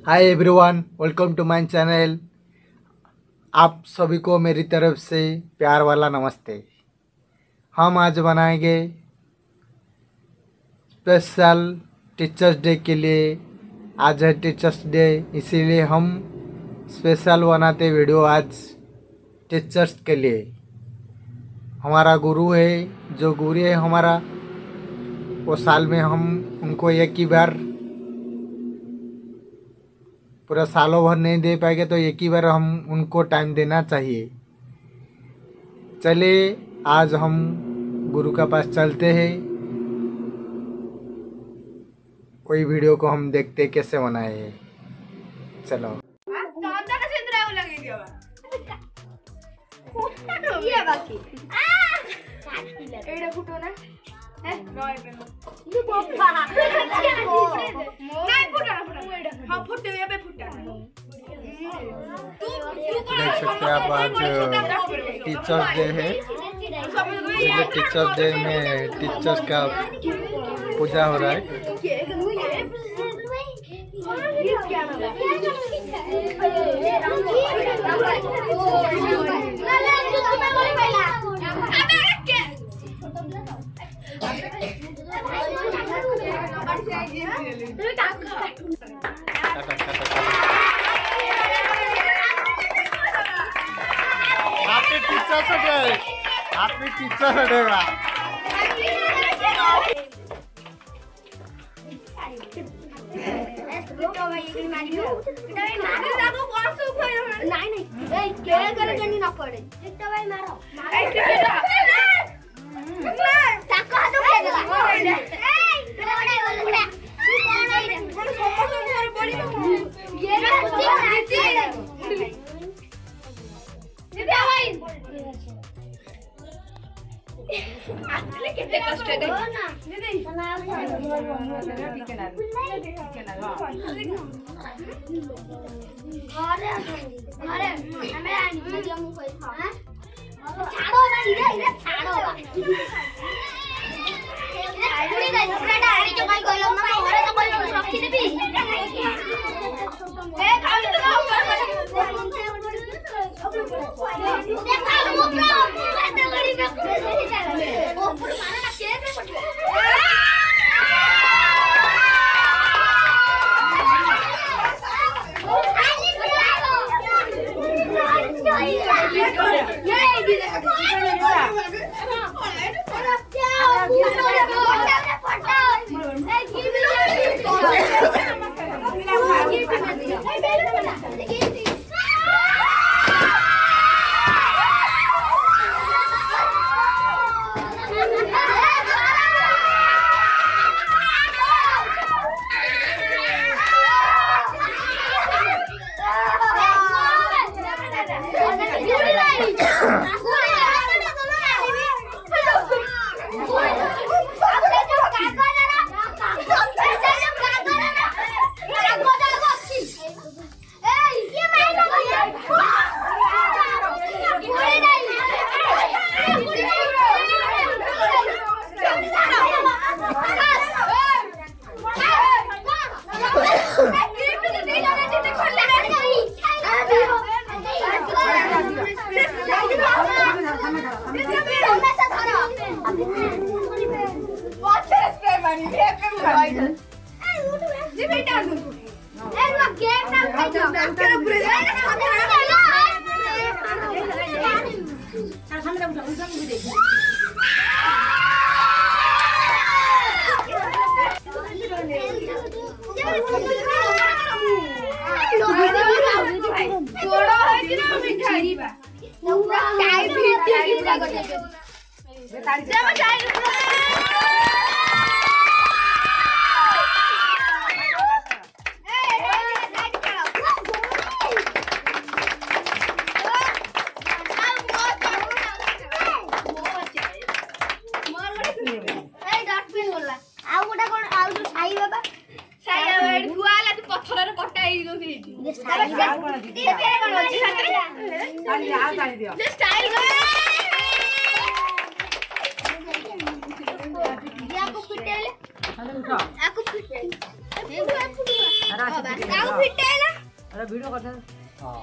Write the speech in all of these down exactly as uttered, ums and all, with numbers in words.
Hi everyone, welcome to my channel. आप सभी को मेरी तरफ से प्यार वाला नमस्ते। हम आज बनाएंगे स्पेशल टीचर्स डे के लिए। आज है टीचर्स डे, इसीलिए हम स्पेशल बनाते वीडियो आज टीचर्स के लिए। हमारा गुरु है, जो गुरु है हमारा, वो साल में हम उनको एक ही बार, पूरा सालों भर नहीं दे पाएंगे तो एक ही बार हम उनको टाइम देना चाहिए। चलिए आज हम गुरु के पास चलते हैं, कोई वीडियो को हम देखते कैसे बनाए हैं। चलो देख सकते हैं आप, आज टीचर्स डे है। इसलिए टीचर्स डे में टीचर्स का पूजा हो रहा है। आपके टीचर से गए, आपके टीचर हटेगा। केते कष्ट है अरे अरे हमें आनी वीडियो में कोई था हैं छाड़ो ना, इधर इधर छाड़ो इधर इधर कपड़ा आनी जो भाई कोई लोग ना घरे तो कोई लोग रखी देबी ए खाली तो देखा लो मैं बड़ी में ओ ऊपर मारा ना केक में पटो काऊ फिटेला अरे वीडियो करता हां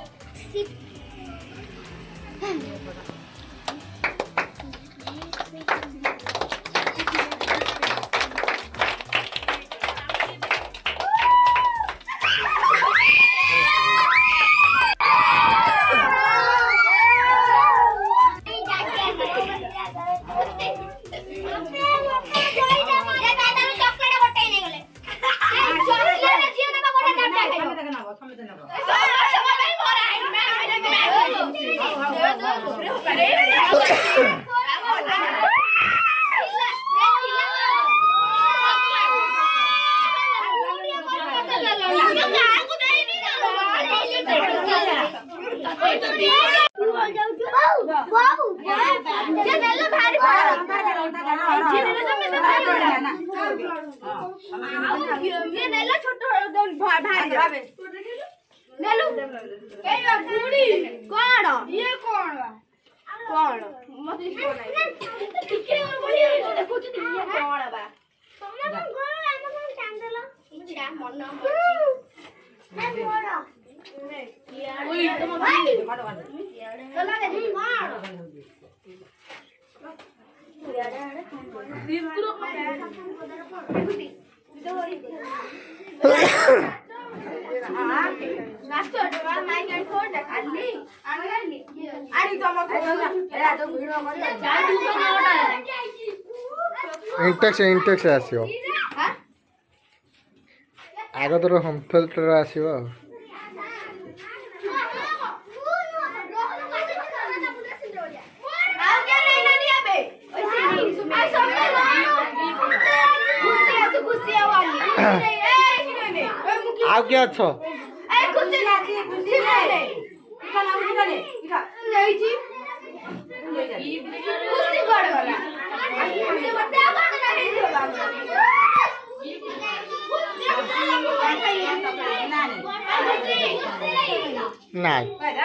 इंटेक्स इंटेक्स आसियो आगो तो हम फिल्टर आसियो आ क्या अच्छो नहीं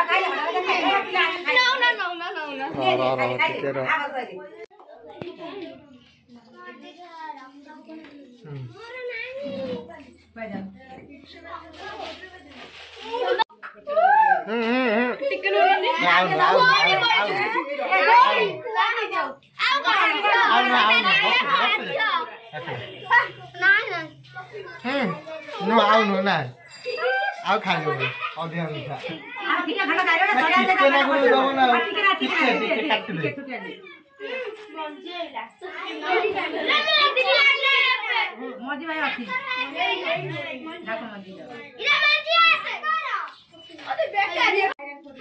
No, no, no, no, no, no. रो रो रो ठीक है रो हम्म हम्म हम्म आओ आओ हम्म नो आओ नो ना आओ खा लो और ध्यान रखा ठीक है खाना खाइरो ना थोड़ा कितने ना बोल दो ना ठीक है ठीक है ठीक है काट ले मोदी भाई अच्छी देखो मोदी इला मांजी आसे ओते बेकार ये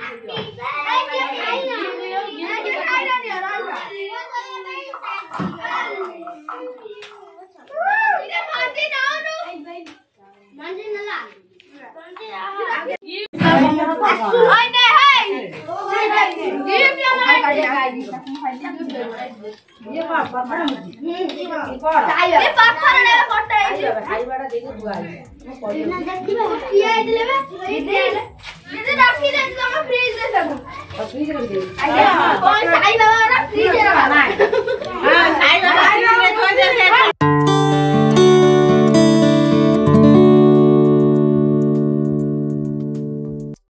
मांजी नला ओए ने हाय ये क्या ये पाप पाप ये पापड़ ने कोटे खाइबाडा देके बुआई किया इदले इदे इदे राखी दे तुम फ्रिज रे सब फ्रिज रे दे कौन साई बाबा फ्रिज रे ना हां साई बाबा फ्रिज रे थोड़ी देर